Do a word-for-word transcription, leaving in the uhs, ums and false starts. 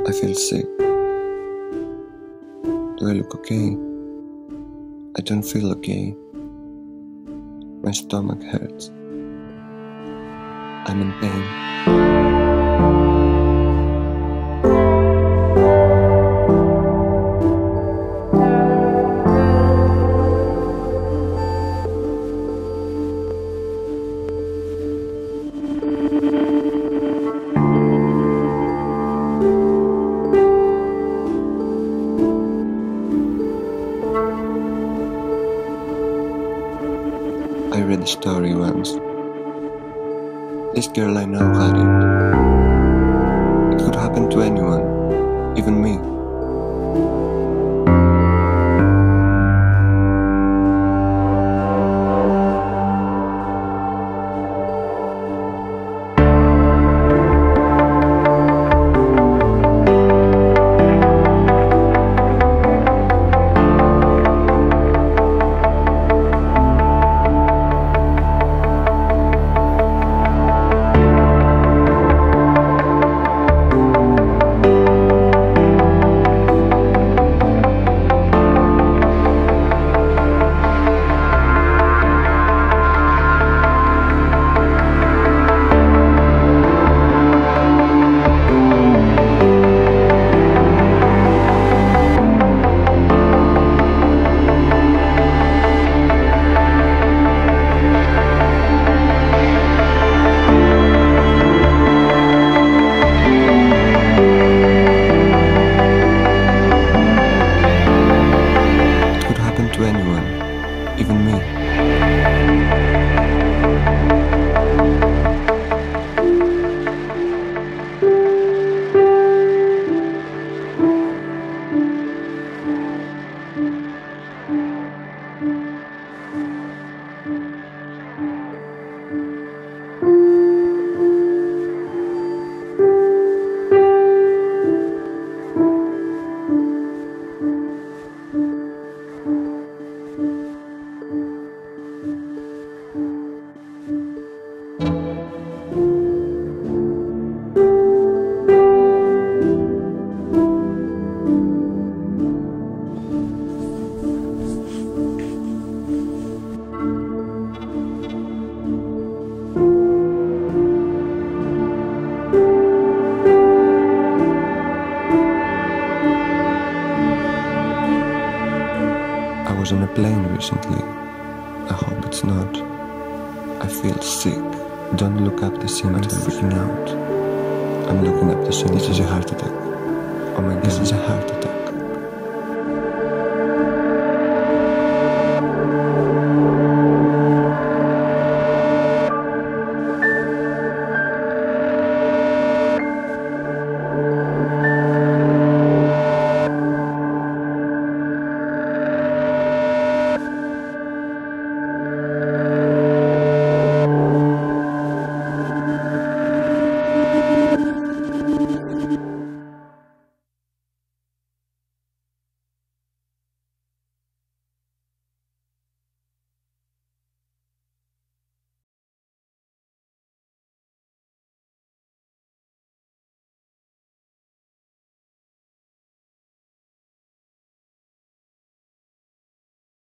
I feel sick. Do I look okay? I don't feel okay. My stomach hurts. I'm in pain. I read a story once. This girl I know had it. It could happen to anyone, even me. To anyone, even me. I was on a plane recently. I hope it's not. I feel sick. Don't look up the symptoms. I'm freaking out. I'm looking up the symptoms. This is a heart attack. Oh my God. This is a heart attack.